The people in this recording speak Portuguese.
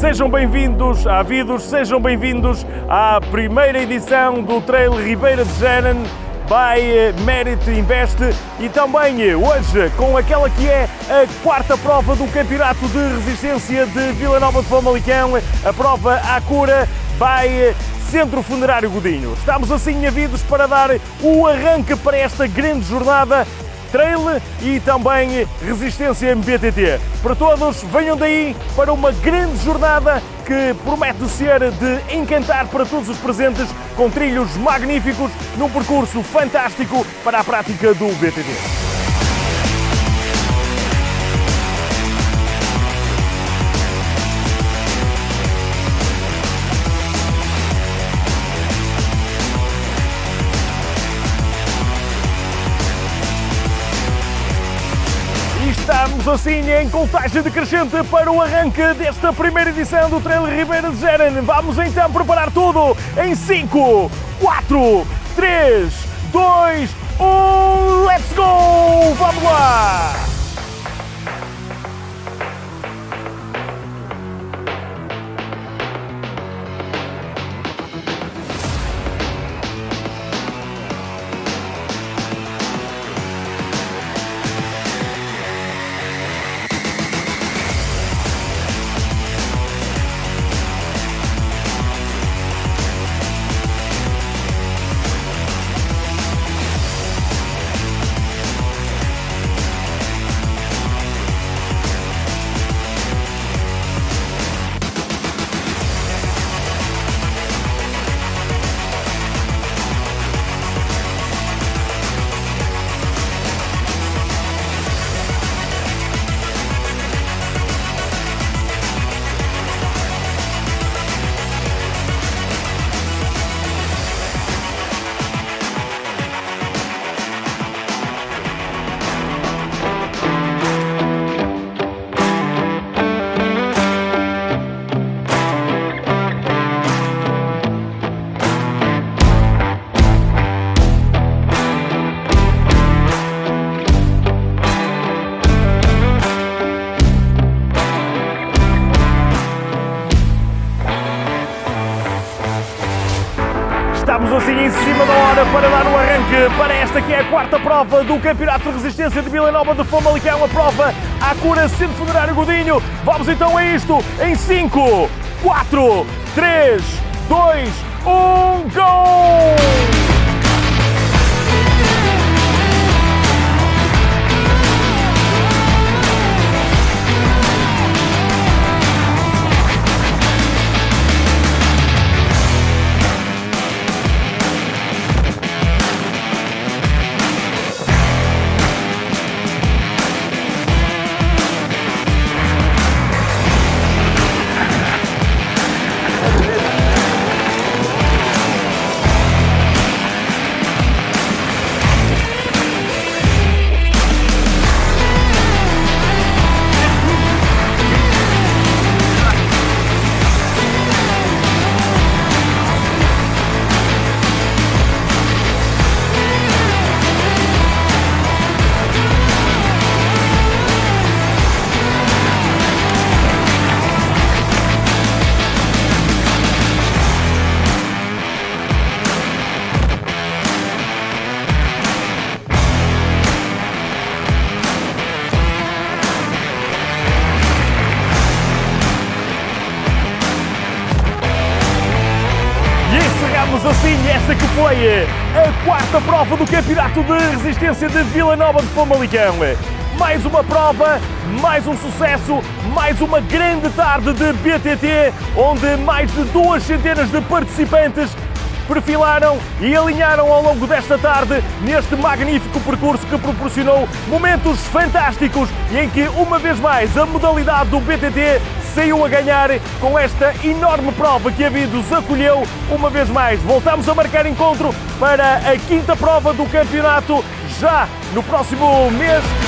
Sejam bem-vindos, ávidos, sejam bem-vindos à primeira edição do Trail Ribeira de Geren by Merit Invest e também hoje com aquela que é a quarta prova do Campeonato de Resistência de Vila Nova de Famalicão, a prova Acura by Centro Funerário Godinho. Estamos assim ávidos para dar o arranque para esta grande jornada Trail e também Resistência BTT. Para todos, venham daí para uma grande jornada que promete ser de encantar para todos os presentes, com trilhos magníficos, num percurso fantástico para a prática do BTT. Estamos assim em contagem decrescente para o arranque desta primeira edição do Trail Ribeira de Geren. Vamos então preparar tudo em 5, 4, 3, 2, 1, let's go! Vamos lá! Estamos assim em cima da hora para dar o arranque para esta que é a quarta prova do Campeonato de Resistência de Vila Nova de Famalicão, a prova Acura Centro Funerário Godinho. Vamos então a isto em 5, 4, 3, 2, 1, go! Assim, esta que foi a quarta prova do Campeonato de Resistência de Vila Nova de Famalicão. Mais uma prova, mais um sucesso, mais uma grande tarde de BTT, onde mais de 200 de participantes perfilaram e alinharam ao longo desta tarde neste magnífico percurso que proporcionou momentos fantásticos e em que, uma vez mais, a modalidade do BTT saiu a ganhar com esta enorme prova que a Avidos acolheu. Uma vez mais, voltamos a marcar encontro para a quinta prova do campeonato já no próximo mês.